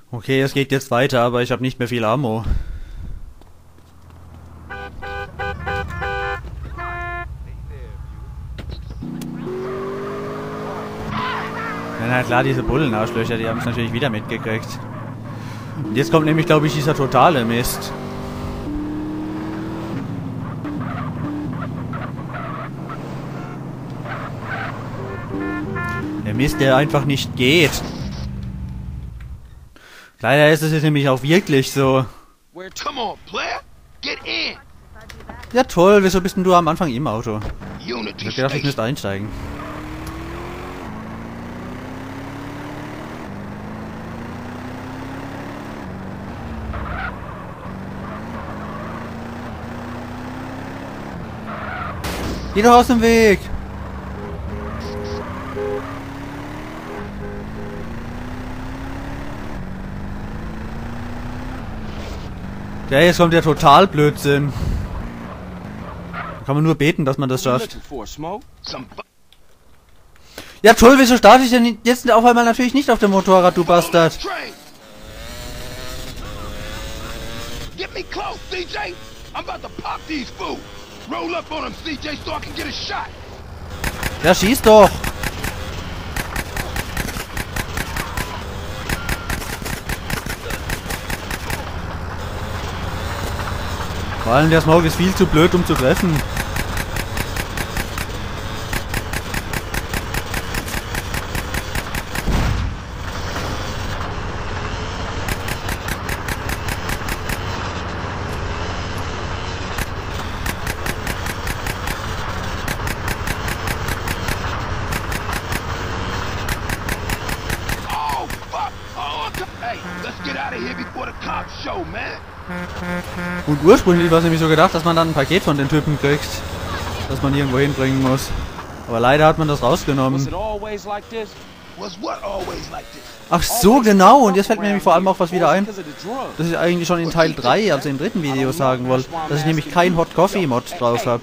Okay, es geht jetzt weiter, aber ich habe nicht mehr viel Ammo. Ja, na klar, diese Bullenarschlöcher, die haben es natürlich wieder mitgekriegt. Und jetzt kommt nämlich, glaube ich, dieser totale Mist. Der Mist, der einfach nicht geht. Leider ist es jetzt nämlich auch wirklich so. Ja toll, wieso bist denn du am Anfang im Auto? Ich hab gedacht, ich müsste einsteigen. Geh doch aus dem Weg! Ja, jetzt kommt der Totalblödsinn. Da kann man nur beten, dass man das schafft. Ja toll, wieso starte ich denn jetzt auf einmal natürlich nicht auf dem Motorrad, du Bastard? Ja, schieß doch! Vor allem der Smoke ist viel zu blöd, um zu treffen. Und ursprünglich war es nämlich so gedacht, dass man dann ein Paket von den Typen kriegt, das man irgendwo hinbringen muss. Aber leider hat man das rausgenommen. Ach so, genau. Und jetzt fällt mir nämlich vor allem auch was wieder ein, dass ich eigentlich schon in Teil 3, also im dritten Video, sagen wollte, dass ich nämlich kein Hot Coffee Mod drauf habe.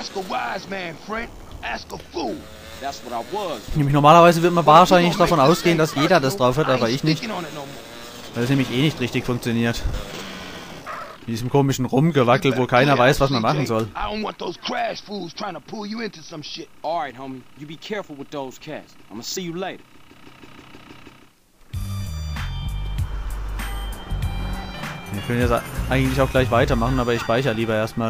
Nämlich normalerweise wird man wahrscheinlich davon ausgehen, dass jeder das drauf hat, aber ich nicht. Weil es nämlich eh nicht richtig funktioniert. Mit diesem komischen Rumgewackel, wo keiner weiß, was man machen soll. Wir können jetzt eigentlich auch gleich weitermachen, aber ich speichere lieber erstmal.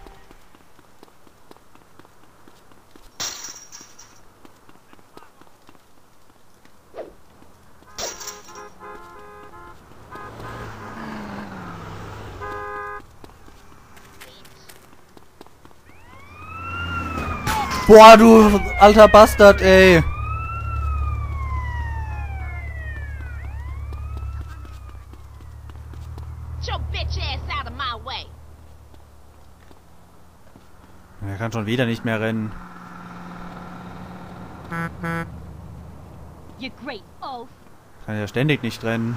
Boah, du alter Bastard, ey. Er kann schon wieder nicht mehr rennen. Kann ja ständig nicht rennen.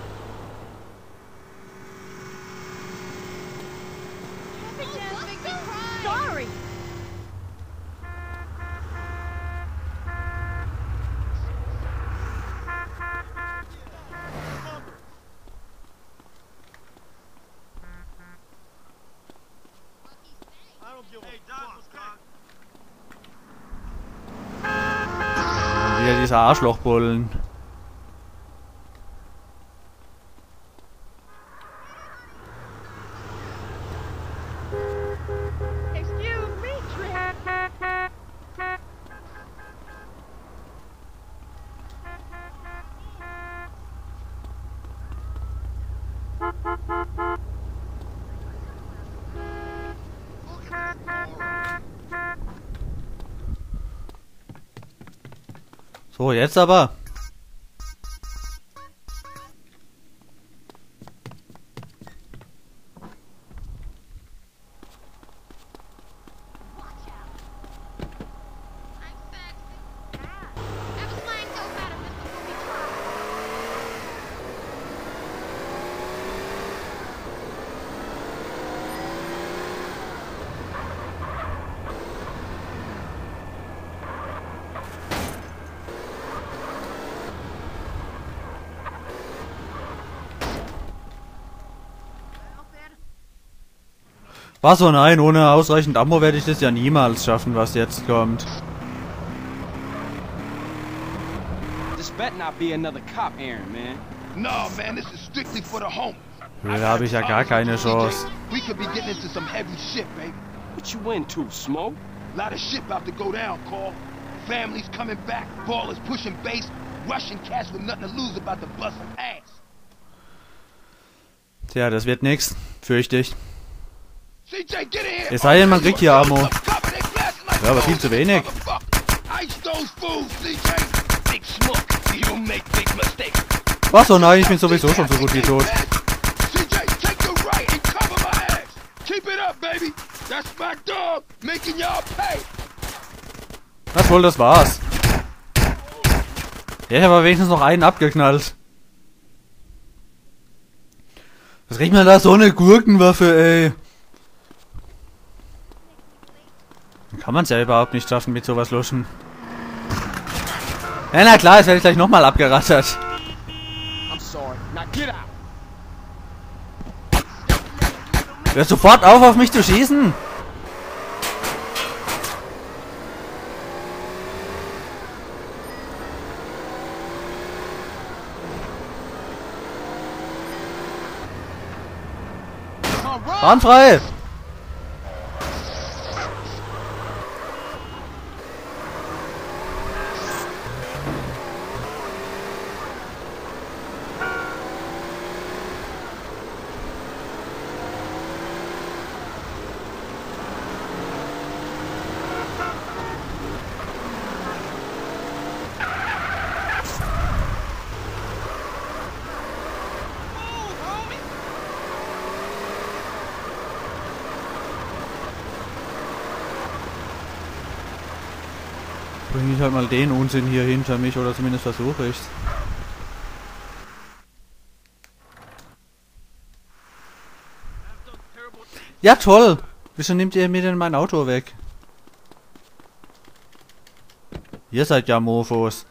Wieder dieser Arschlochbullen. So, jetzt aber. Was so, nein, ohne ausreichend Ammo werde ich das ja niemals schaffen, was jetzt kommt. Da habe ich ja gar keine Chance. Tja, das wird nix, fürchte ich. Es sei denn, man kriegt hier Ammo. Ja, aber viel zu wenig. Was? Oh nein, ich bin sowieso schon so gut wie tot. Na toll, das war's. Ja, ich habe aber wenigstens noch einen abgeknallt. Was riecht man da? So eine Gurkenwaffe, ey. Dann kann man es ja überhaupt nicht schaffen mit sowas luschen. Ja, na klar, jetzt werde ich gleich nochmal abgerattert. Hör sofort auf mich zu schießen! Bahn frei! Bringe ich halt mal den Unsinn hier hinter mich, oder zumindest versuche ich's. Ja toll! Wieso nehmt ihr mir denn mein Auto weg? Ihr seid ja Mofos.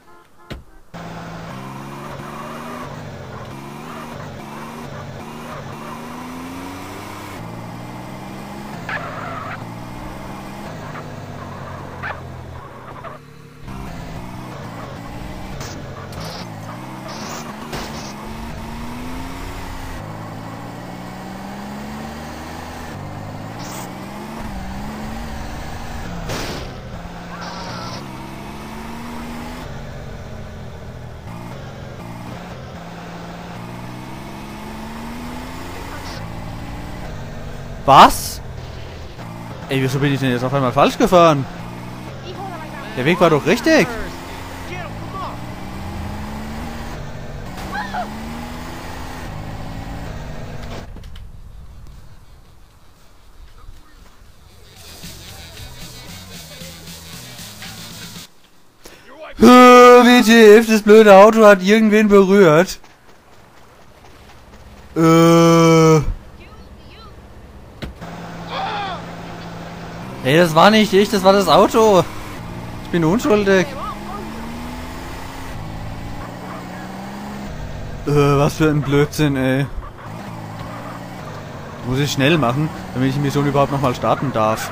Was? Ey, wieso bin ich denn jetzt auf einmal falsch gefahren? Der Weg war doch richtig. WTF, das blöde Auto hat irgendwen berührt. Ey, das war nicht ich, das war das Auto. Ich bin unschuldig. Was für ein Blödsinn, ey. Muss ich schnell machen, damit ich die Mission überhaupt nochmal starten darf.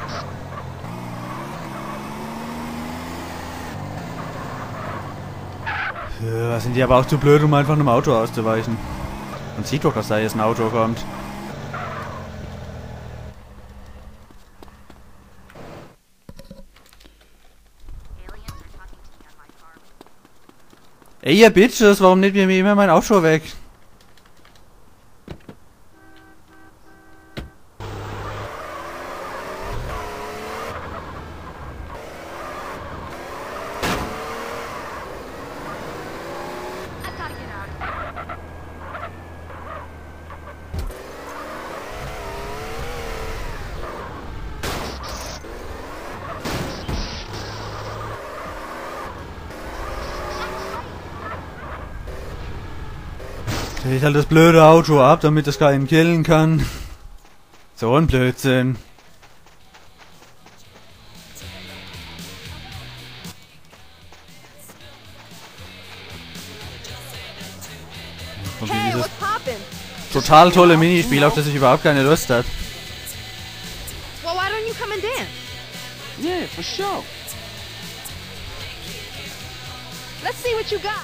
Sind die aber auch zu blöd, um einfach einem Auto auszuweichen. Man sieht doch, dass da jetzt ein Auto kommt. Ey, ihr Bitches, warum nehmt ihr mir immer mein Auto weg? Dreh ich halt das blöde Auto ab, damit es keinen killen kann. So ein Blödsinn. Und dieses total tolle Minispiel, auf das ich überhaupt keine Lust habe. for sure. Let's see what you got.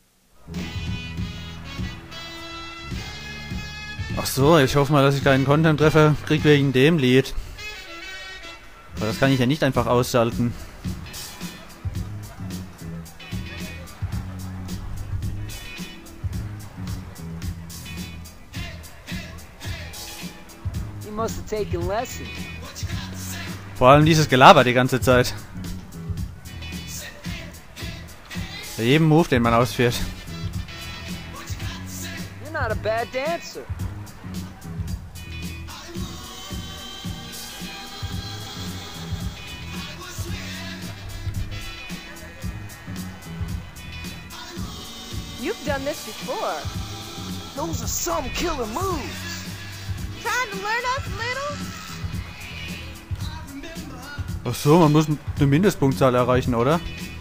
Ach so, ich hoffe mal, dass ich keinen Content-Treffer krieg wegen dem Lied. Aber das kann ich ja nicht einfach ausschalten. You must have taken lessons. Vor allem dieses Gelaber die ganze Zeit. Bei jedem Move, den man ausführt. You're not a bad dancer. You've done this before. Those are some killer moves. Trying to learn us little? Ach so, man muss eine Mindestpunktzahl erreichen, oder?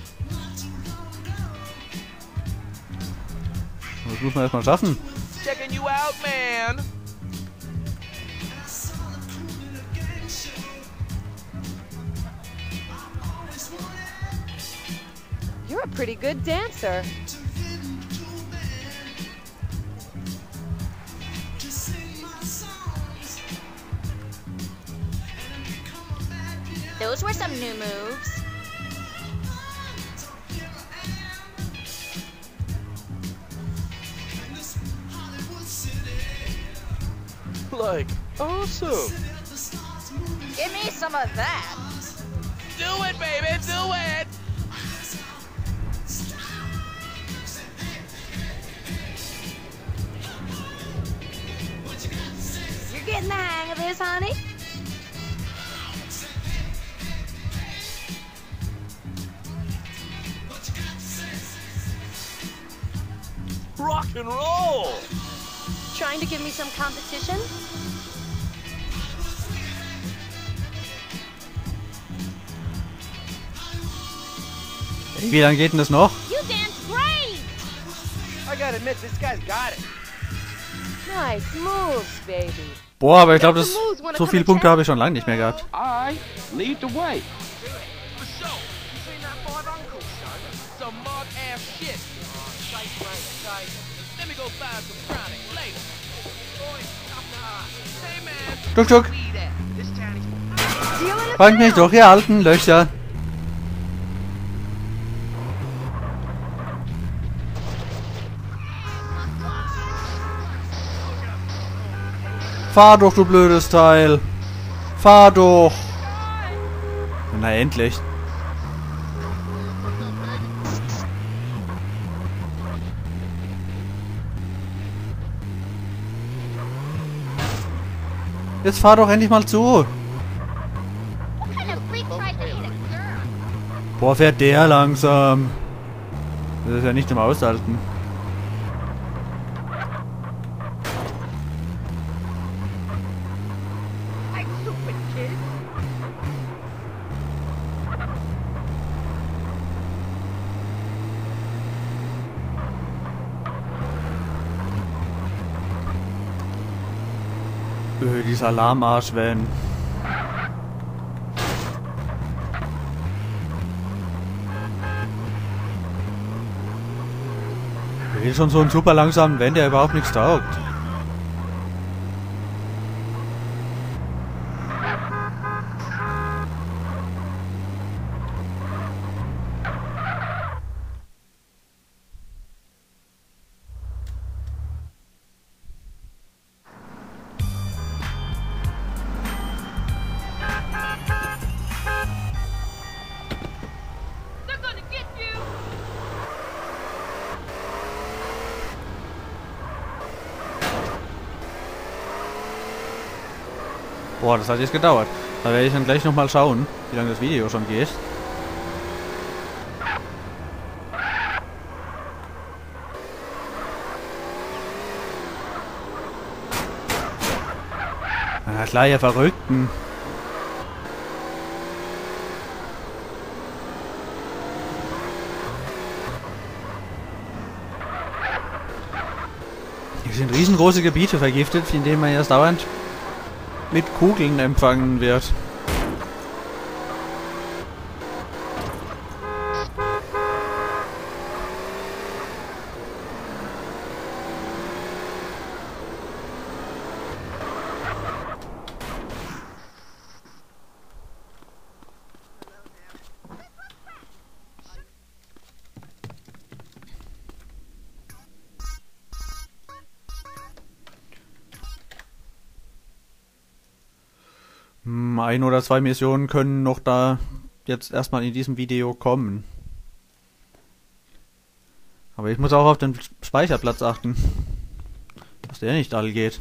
Das muss man erstmal schaffen. Checking you out, man. You're a pretty good dancer. Those were some new moves. Like, awesome. Give me some of that. Do it, baby, do it. You're getting the hang of this, honey? Rock and roll. Trying to give me some competition? Ey, wie lange geht denn das noch? You dance great. I gotta admit, this guy's got it. Nice moves, baby. Boah, aber ich glaube, so viele Punkte habe ich schon lange nicht mehr gehabt. All right, lead the way. For sure. You seen that five uncle, son? Some mug ass shit. Let me go find some chronic later. Hey man, Tuk Tuk, See that. This town is Dealing it fangt mich doch, ihr alten Löcher. Fahr doch, du blödes Teil. Fahr doch. Na endlich. Jetzt fahr doch endlich mal zu. What kind of freak tries to hit a girl? Boah, fährt der langsam. Das ist ja nicht zum Aushalten. Dieser Alarmarsch-Van. Hier ist schon so ein super langsamen Van, der überhaupt nichts taugt. They're gonna get you! Boah, das hat jetzt gedauert. Da werde ich dann gleich nochmal schauen, wie lange das Video schon geht. Na klar, ihr Verrückten. Hier sind riesengroße Gebiete vergiftet, in denen man erst dauernd mit Kugeln empfangen wird. Ein oder zwei Missionen können noch da jetzt erstmal in diesem Video kommen. Aber ich muss auch auf den Speicherplatz achten. Dass der nicht all geht.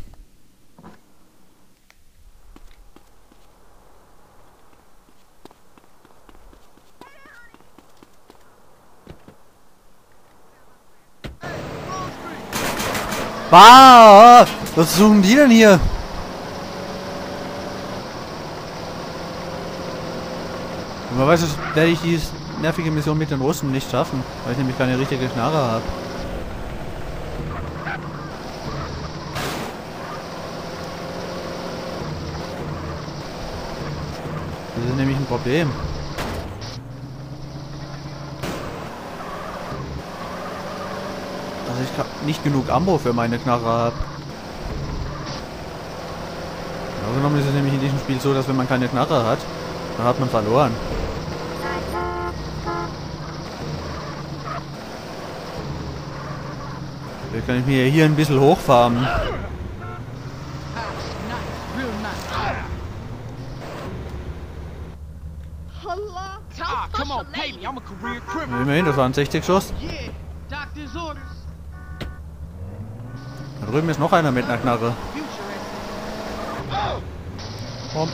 Bah! Was suchen die denn hier? Normalerweise werde ich die nervige Mission mit den Russen nicht schaffen, weil ich nämlich keine richtige Knarre habe. Das ist nämlich ein Problem. Dass ich nicht genug Ammo für meine Knarre habe. Genau genommen ist es nämlich in diesem Spiel so, dass wenn man keine Knarre hat, dann hat man verloren. Vielleicht kann ich mir hier ein bisschen hochfarmen. Ah, come on, pay me. I'm a career criminal. Immerhin, das waren 60 Schuss. Yeah, doctor's orders. Da drüben ist noch einer mit einer Knarre. Future Komm.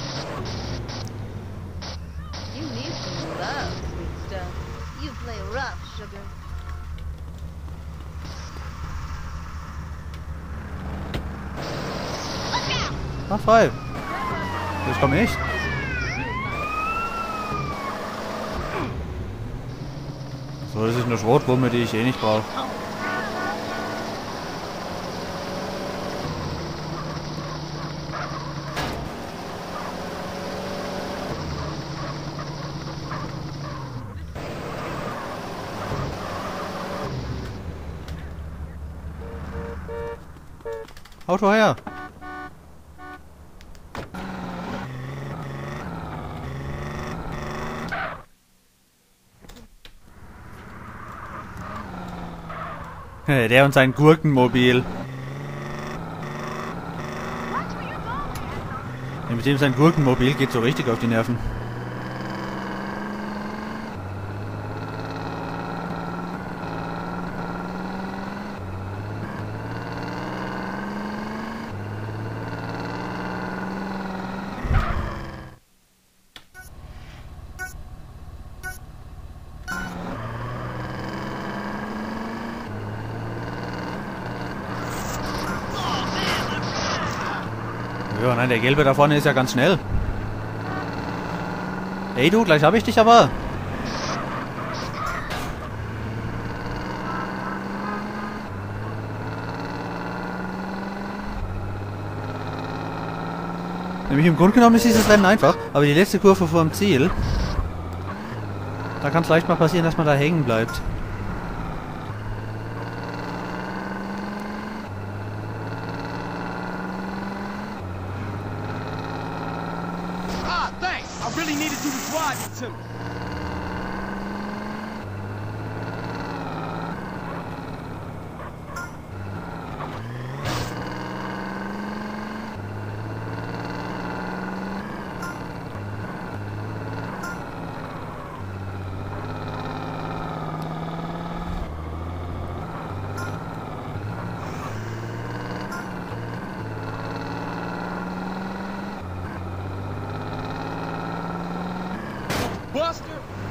You need some love, sweet stuff. You play rough, sugar. Ah, frei. Jetzt komm ich. So, das ist eine Schrotwumme, die ich eh nicht brauche. Auto her! Der und sein Gurkenmobil. Ja, mit dem sein Gurkenmobil geht so richtig auf die Nerven. Ja, nein, der Gelbe da vorne ist ja ganz schnell. Ey du, gleich habe ich dich aber. Nämlich im Grunde genommen ist dieses Rennen einfach, aber die letzte Kurve vorm Ziel, da kann es leicht mal passieren, dass man da hängen bleibt. Ah, thanks. I really needed you to drive it to me. Buster!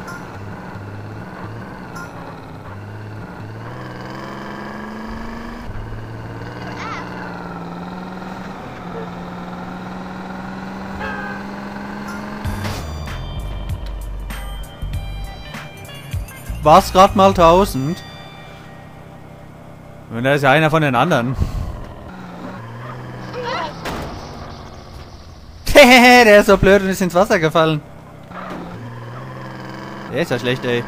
War's gerade mal 1000? Und da ist ja einer von den anderen. Der ist so blöd und ist ins Wasser gefallen. Der ist ja schlecht, ey.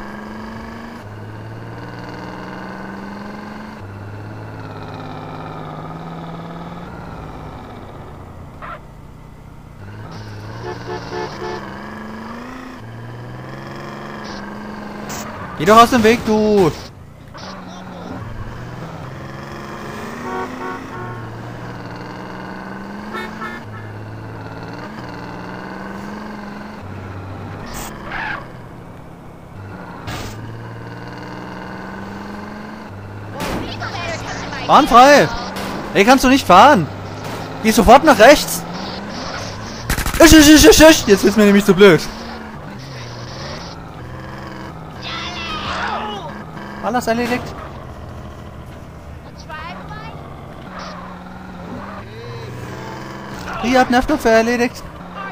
Geh doch aus dem Weg, du! Bahn frei! Ey, kannst du nicht fahren? Geh sofort nach rechts! Jetzt ist mir nämlich zu blöd. Alles erledigt? Ihr habt Nervknöpfe erledigt.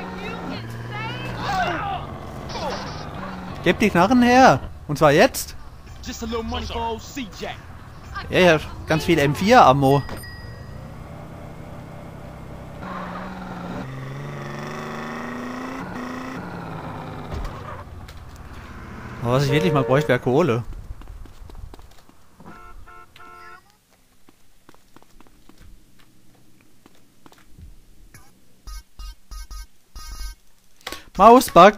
Gebt die Knarren her. Und zwar jetzt. Just a little money for old CJ. Ja, ja, ganz viel M4-Ammo. Aber was ich wirklich mal bräuchte, wäre Kohle. Mausbug.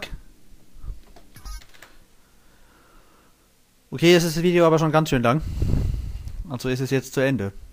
Okay, jetzt ist das Video aber schon ganz schön lang. Also ist es jetzt zu Ende.